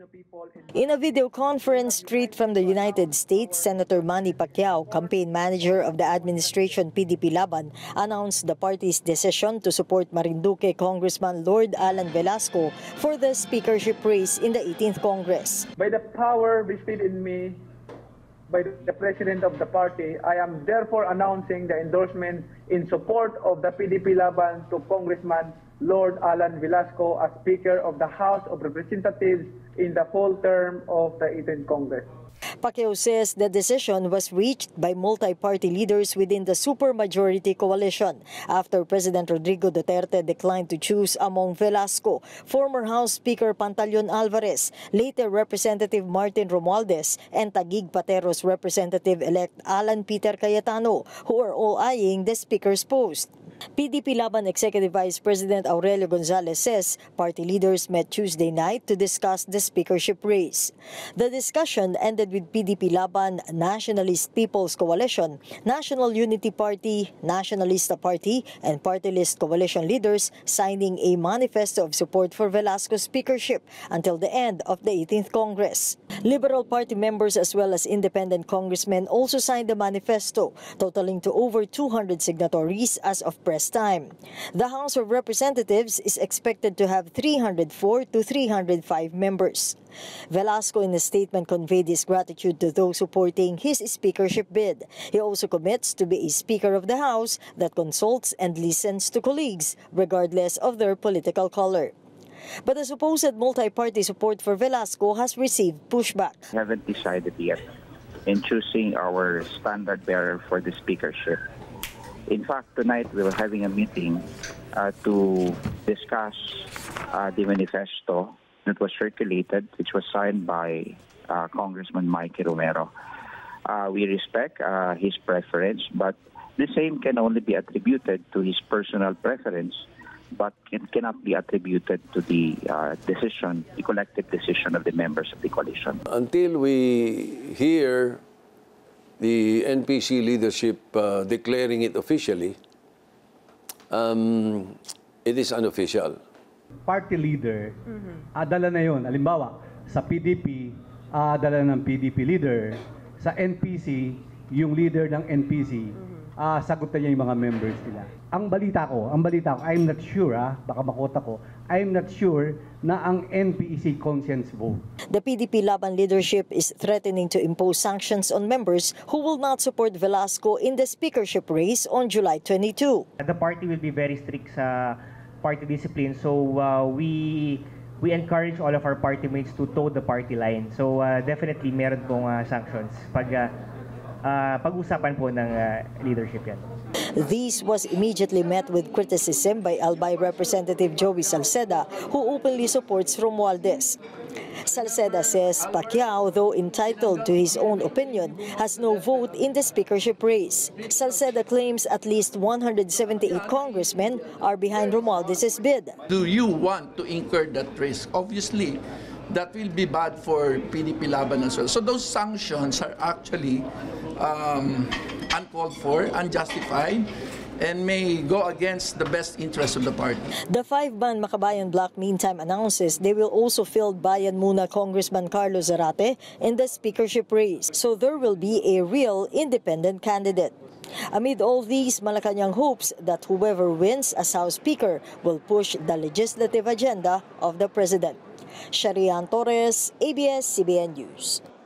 In a video conference straight from the United States, Senator Manny Pacquiao, campaign manager of the administration PDP Laban, announced the party's decision to support Marinduque Congressman Lord Alan Velasco for the speakership race in the 18th Congress. By the power vested in me by the President of the party, I am therefore announcing the endorsement in support of the PDP Laban to Congressman Lord Alan Velasco as Speaker of the House of Representatives in the full term of the 18th Congress. Pacquiao says the decision was reached by multi-party leaders within the supermajority coalition after President Rodrigo Duterte declined to choose among Velasco, former House Speaker Pantaleon Alvarez, later Representative Martin Romualdez, and Taguig Pateros Representative-elect Alan Peter Cayetano, who are all eyeing the Speaker's post. PDP Laban Executive Vice President Aurelio Gonzalez says party leaders met Tuesday night to discuss the speakership race. The discussion ended with PDP Laban, Nationalist People's Coalition, National Unity Party, Nationalista Party, and Party List Coalition leaders signing a manifesto of support for Velasco's speakership until the end of the 18th Congress. Liberal Party members as well as independent congressmen also signed the manifesto, totaling to over 200 signatories as of press time. The House of Representatives is expected to have 304 to 305 members. Velasco in a statement conveyed his gratitude to those supporting his speakership bid. He also commits to be a Speaker of the House that consults and listens to colleagues regardless of their political color. But the supposed multi-party support for Velasco has received pushback. We haven't decided yet in choosing our standard bearer for the speakership. In fact, tonight we were having a meeting to discuss the manifesto that was circulated, which was signed by Congressman Mikey Romero. We respect his preference, but the same can only be attributed to his personal preference, but it cannot be attributed to the decision, the collective decision of the members of the coalition. Until we hear the NPC leadership declaring it officially, it is unofficial. Party leader, dala na yun. Halimbawa, sa PDP, dala ng PDP leader. Sa NPC, yung leader ng NPC, sagutan niya yung mga members nila. Ang balita ko, I'm not sure, baka makota ko, I'm not sure na ang NPC conscience vote. The PDP Laban leadership is threatening to impose sanctions on members who will not support Velasco in the speakership race on July 22. The party will be very strict sa party discipline, so we encourage all of our party mates to toe the party line. So definitely meron pong sanctions pag-usapan po ng leadership yan. This was immediately met with criticism by Albay Representative Joey Salceda, who openly supports Romualdez. Salceda says Pacquiao, though entitled to his own opinion, has no vote in the speakership race. Salceda claims at least 178 congressmen are behind Romualdez's bid. Do you want to incur that risk? Obviously, that will be bad for PDP Laban as well. So those sanctions are actually uncalled for, unjustified, and may go against the best interest of the party. The five-man Makabayan Bloc meantime announces they will also field Bayan Muna Congressman Carlos Zarate in the speakership race, so there will be a real independent candidate. Amid all these, Malacanang hopes that whoever wins as House Speaker will push the legislative agenda of the President. Sharian Torres, ABS-CBN News.